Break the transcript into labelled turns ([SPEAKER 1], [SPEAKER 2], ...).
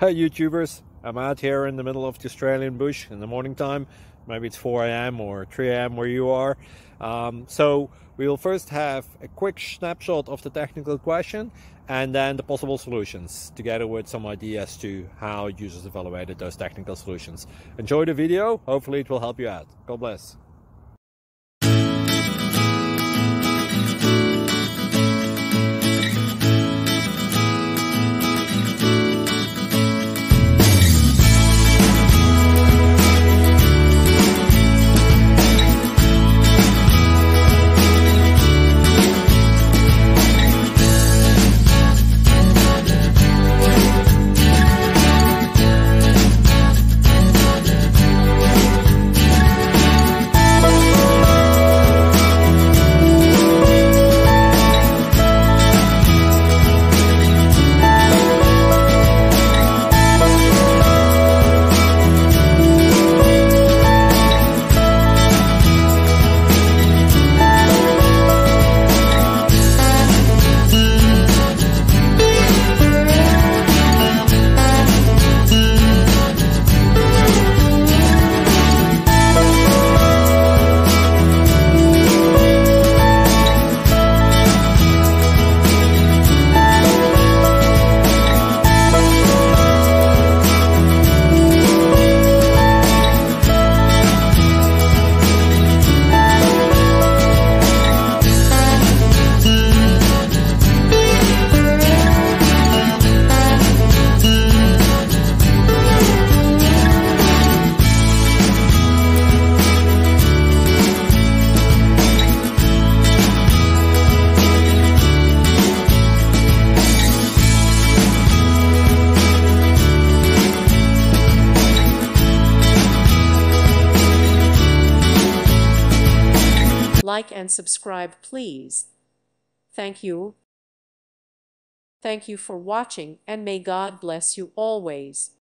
[SPEAKER 1] Hey YouTubers, I'm out here in the middle of the Australian bush in the morning time. Maybe it's 4 a.m. or 3 a.m. where you are. So we will first have a quick snapshot of the technical question and then the possible solutions, together with some ideas to how users evaluated those technical solutions. Enjoy the video, hopefully it will help you out. God bless.
[SPEAKER 2] Like and subscribe, please. Thank you. Thank you for watching, and may God bless you always.